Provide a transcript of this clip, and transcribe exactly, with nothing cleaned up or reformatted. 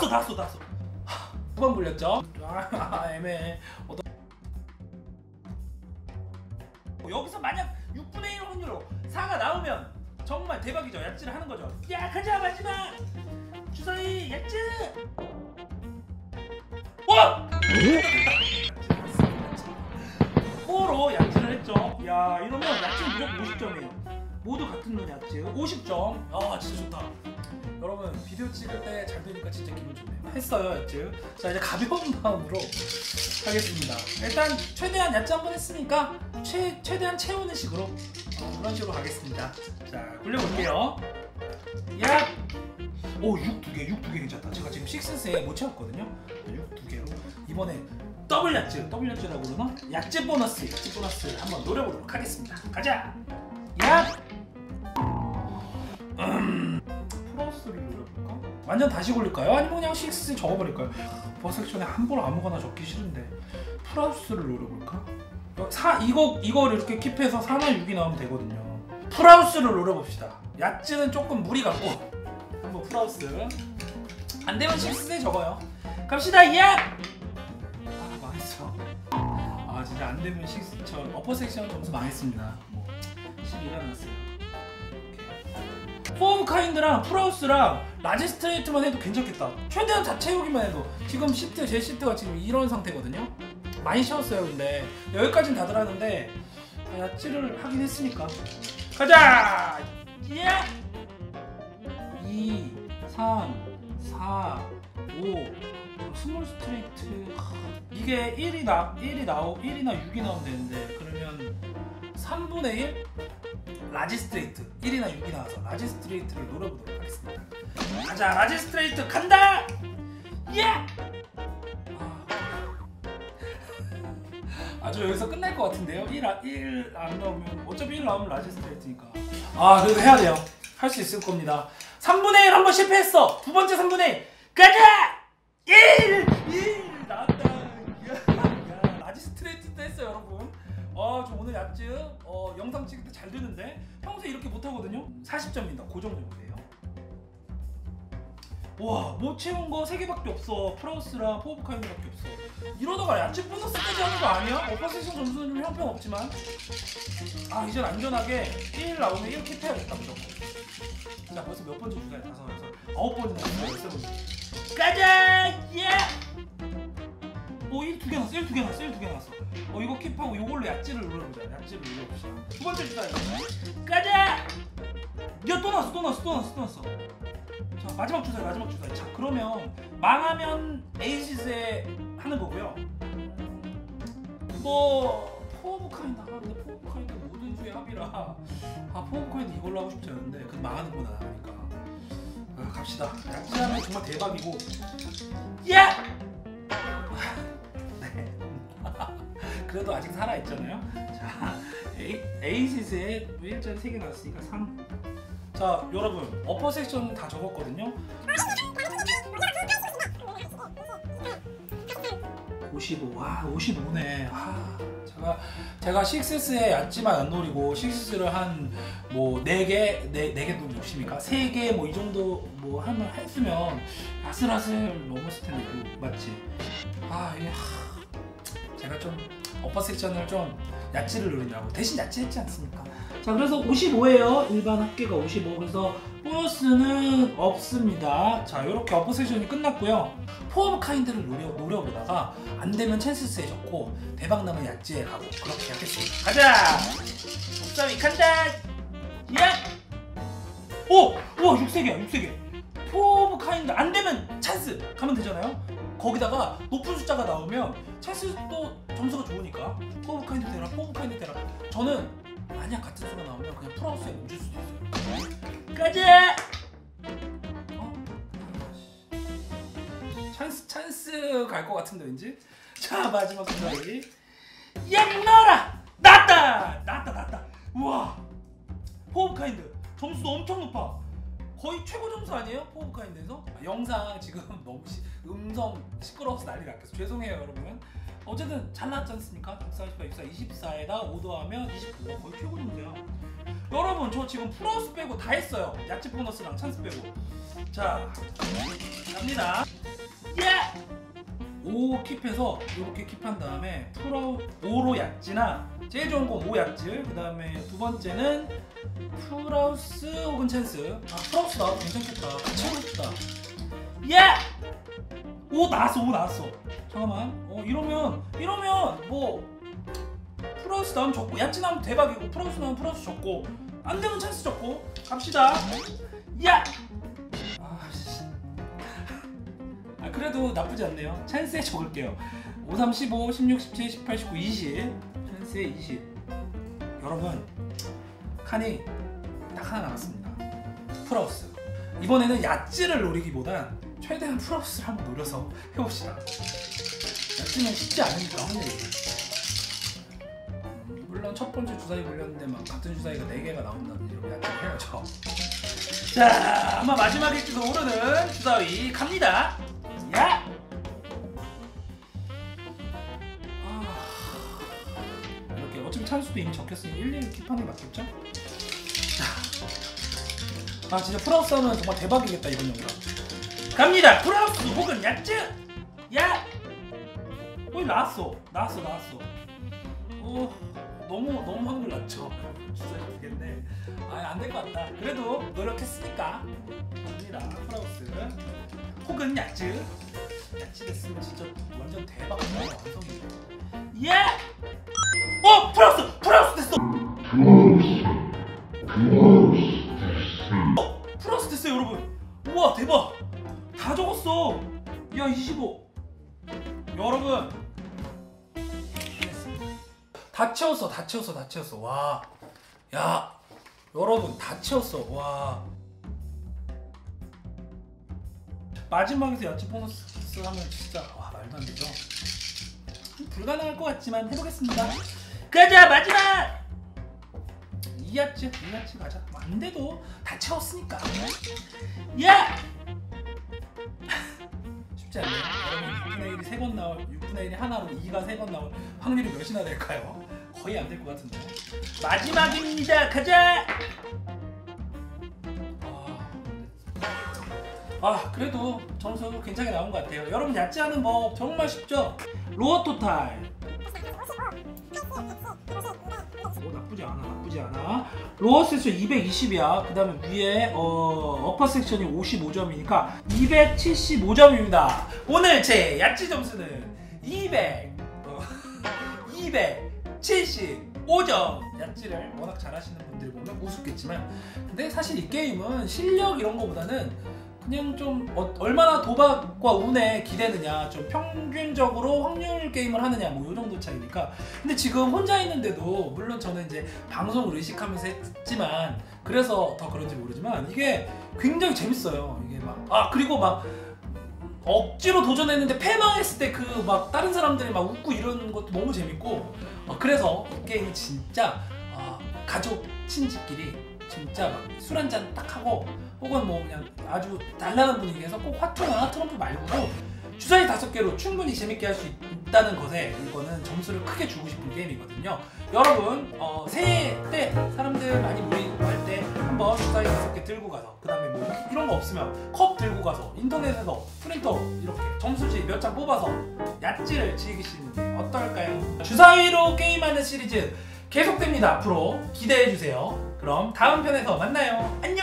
써, 다 써, 다 써. 두 번 불렸죠? 아, 애매해. 어떤... 여기서 만약 육분의 일 확률로 사가 나오면 정말 대박이죠. 야찌를 하는 거죠. 야, 가자, 마지막! 주사위, 야찌! 와! 포로 야찌를 했죠. 야, 이러면 야찌는 무조건 오십 점이에요. 모두 같은 눈 야찌 오십 점. 아, 진짜 좋다. 여러분, 비디오 찍을 때 잘 되니까 진짜 기분 좋네요. 했어요, 야찌. 자, 이제 가벼운 마음으로 하겠습니다. 일단 최대한 야찌 한번 했으니까 최, 최대한 채우는 식으로 어, 그런 식으로 가겠습니다. 자, 굴려볼게요. 야! 오, 육 두 개, 육 두 개 괜찮다. 제가 지금 식스에 못 채웠거든요. 육 두 개로 이번에 더블 야찌, 더블 야찌라고 그러나? 야찌 보너스, 야찌 보너스 한번 노려보도록 하겠습니다. 가자! 야! 음... 플러스를 노려볼까? 완전 다시 굴릴까요? 아니면 그냥 식스 적어버릴까요? 버섹션에 한 번 아무거나 적기 싫은데 플러스를 노려볼까? 사, 이거, 이걸 이렇게 킵해서 사나 육이 나오면 되거든요. 플러스를 노려봅시다. 야찌는 조금 무리 같고 한번 플러스 안되면 식스에 적어요. 갑시다. 야! 아, 망했어. 아, 진짜 안되면 식스. 저 어퍼 섹션 점수 망했습니다. 뭐 십이가 났어요. 포 오브 카인드랑 플러스랑 라지 스트레이트만 해도 괜찮겠다. 최대한 다 채우기만 해도. 지금 시트, 제 시트가 지금 이런 상태거든요. 많이 채웠어요. 근데 여기까지는 다들 하는데 아, 야찌를 하긴 했으니까 가자! 예! 이, 삼, 사, 오 스몰 스트레이트. 이게 일이 나, 일이 나오, 일이나 육이 나오면 되는데 그러면 삼분의 일? 라지 스트레이트 일이나 육이 나와서 라지 스트레이트를 노려보도록 하겠습니다. 가자, 라지 스트레이트 간다! 예! 아, 저 여기서 끝날 것 같은데요? 일 안 나오면 어차피 일 나오면 라지 스트레이트니까. 아, 그래도 해야 돼요. 할 수 있을 겁니다. 삼분의 일 한번 실패했어. 두 번째 삼분의 일 가자! 일! 일! 나왔다. 야, 라지 스트레이트도 했어요, 여러분. 아, 저 오늘 야찌 어, 영상 찍을 때 잘 되는데 평소에 이렇게 못하거든요. 사십 점입니다. 그 정도예요. 와, 못 채운 거 세 개밖에 없어. 플러스랑 포 오브 카인드밖에 없어. 이러다가 야채 보너스까지 하는 거 아니야? 어퍼세션 점수는 좀 형편없지만 아, 이젠 안전하게 일 나오면 일 킵해야겠다 무조건. 자, 벌써 몇 번째 주사야? 다섯, 여섯, 아홉 번이나 주사야. 열세 번째. 가자! 예! 오, 일 두 개 났어. 일 두 개 났어. 일 두 개 났어. 어, 이거 킵하고 이걸로 야찌를 눌러보자. 야찌를 눌러봅시다. 두 번째 주사야. 가자! 야, 또 났어. 또 났어. 또 났어. 또 났어. 자, 마지막 주사야. 마지막 주사야. 자, 그러면 망하면 에이시스에 하는 거고요. 뭐 포 오브 카인드 하는데 포 오브 카인드 모든 수의 합이라 아, 포 오브 카인드 이걸로 하고 싶지 않은데 그건 망하는구나 하니까 아, 갑시다. 야찌하면 정말 대박이고. 야! 네. 그래도 아직 살아있잖아요. 자, 에이, 에이시스에 일자리 세 개 나왔으니까 삼. 자, 여러분 어퍼 섹션 다 적었거든요. 오십오. 와, 오십오네. 아, 제가 제가 식스에 야찌만 안 노리고 식스를 한 뭐 네 개, 네, 네 개도 욕심이니까 세 개 뭐 이 정도 뭐 하면 했으면 아슬아슬 넘었을 텐데. 맞지? 아, 이게 하, 제가 좀 어퍼 섹션을 좀 야찌를 노린다고 대신 야찌 했지 않습니까? 자, 그래서 오십오예요. 일반 합계가 오십오. 그래서 보너스는 없습니다. 자, 이렇게 어퍼 섹션이 끝났고요. 포 오브 카인드를 노려, 노려보다가 안되면 찬스스에 적고 대박나면 야찌에 가고 그렇게 하겠습니다. 가자! 옥삼이 간다! 야! 오! 우와, 육 세 개야. 육 세 개. 포 오브 카인드 안되면 찬스 가면 되잖아요. 거기다가 높은 숫자가 나오면 찬스도 점수가 좋으니까 포 오브 카인드 되라, 포 오브 카인드 되라. 저는 만약 같은 수가 나오면 그냥 플러스에 얹을 수도 있어요. 가자! 어? 찬스, 찬스 갈 것 같은데 왠지? 자, 마지막 수사기. 야, 나와라! 났다! 났다, 났다! 우와! 포 오브 카인드 점수도 엄청 높아. 거의 최고 점수 아니에요? 포 오브 카인드에서? 영상 지금 너무 시, 음성 시끄러워서 난리 났겠어. 죄송해요, 여러분. 어쨌든 잘 나왔지 않습니까? 백사십팔, 육십사, 이십사에다 오 더하면 이십구. 거의 최고 점수야. 여러분, 저 지금 플러스 빼고 다 했어요. 야채 보너스랑 찬스 빼고. 자, 갑니다. 야! 오 킵해서 이렇게 킵한 다음에 프로 오로 야찌나 제일 좋은 건 오 야찌, 그 다음에 두 번째는 풀하우스 혹은 찬스. 아 풀하우스 나와도 괜찮겠다. 같이 하고 싶다. 야! 오 나왔어, 오 나왔어. 잠깐만. 어 이러면 이러면 뭐 풀하우스 나오면 적고 야찌 나오면 대박이고 풀하우스 나오면 풀하우스 적고 안 되면 찬스 적고 갑시다. 야! 아씨. 아 그래도 나쁘지 않네요. 찬스에 적을게요. 오, 삼, 십오, 십육, 십칠, 십팔, 십구, 이십. 찬스에 이십. 여러분 칸이 딱 하나 남았습니다. 풀하우스. 이번에는 야찌를 노리기보단 최대한 풀하우스를 한번 노려서 해봅시다. 야찌는 쉽지 않으니까 확률이. 음, 물론 첫 번째 주사위 걸렸는데 막 같은 주사위가 네 개가 나온다든지 이런 야찌를 해야죠. 자, 아마 마지막일지도 모르는 주사위 갑니다. 야! 아... 이렇게 어차피 찬수도 이미 적혔으니 일일이 킵하는 게 맞겠죠? 아 진짜 풀하우스 하면 정말 대박이겠다 이번 영상. 갑니다. 풀하우스 혹은 야찌. 야! 어 나왔어 나왔어 나왔어. 어 너무 너무 확률 낮죠. 주사위 두 개인데 아 안 될 것 같다. 그래도 노력했으니까 갑니다. 풀하우스 혹은 야찌. 야찌 됐으면 진짜 완전 대박 완성이네. 야! 어 풀하우스 풀하우스 됐어. 어, 풀하우스 됐어요 여러분. 우와 대박. 다 적었어. 야 이십오. 여러분 다 채웠어 다 채웠어 다 채웠어. 와. 야 여러분 다 채웠어. 와. 마지막에서 야채 보너스 하면 진짜 와 말도 안 되죠. 불가능할 것 같지만 해보겠습니다. 가자 마지막. 이 야채 이 야채 가자. 안 돼도 다 채웠으니까. 야! 쉽지 않네요. 여러분 육분의 일이 세 번 나올 육분의 일이 하나로 이가 세 번 나올 확률이 몇이나 될까요? 거의 안 될 것 같은데. 마지막입니다. 가자. 아, 아 그래도 점수 굉장히 나온 것 같아요. 여러분 야찌하는 법 정말 쉽죠? 로어 토탈. 오 나쁘지 않아 나쁘지 않아. 로어 섹션 이백이십이야. 그 다음에 위에 어, 어퍼 섹션이 오십오 점이니까 이백칠십오 점입니다. 오늘 제 야찌 점수는 이백, 어, 이백칠십오 점. 야찌를 워낙 잘하시는 분들 보면 우습겠지만 근데 사실 이 게임은 실력 이런 거보다는 그냥 좀 어, 얼마나 도박과 운에 기대느냐, 좀 평균적으로 확률 게임을 하느냐 뭐 이 정도 차이니까. 근데 지금 혼자 있는데도 물론 저는 이제 방송을 의식하면서 했지만 그래서 더 그런지 모르지만 이게 굉장히 재밌어요. 이게 막 아 그리고 막 억지로 도전했는데 패망했을 때 그 막 다른 사람들이 막 웃고 이러는 것도 너무 재밌고 어, 그래서 이 게임이 진짜 어, 가족 친지끼리 진짜 막 술 한잔 딱 하고 혹은 뭐 그냥 아주 단란한 분위기에서 꼭 화투나 트럼프 말고도 주사위 다섯 개로 충분히 재밌게 할 수 있다는 것에 이거는 점수를 크게 주고 싶은 게임이거든요. 여러분 어, 새해 때 사람들 많이 모이할 때 한번 주사위 다섯 개 들고 가서 그 다음에 뭐 이런 거 없으면 컵 들고 가서 인터넷에서 프린터 이렇게 점수지 몇 장 뽑아서 야찌를 즐기시는 게 어떨까요? 주사위로 게임하는 시리즈 계속됩니다. 앞으로 기대해주세요. 그럼 다음 편에서 만나요. 안녕.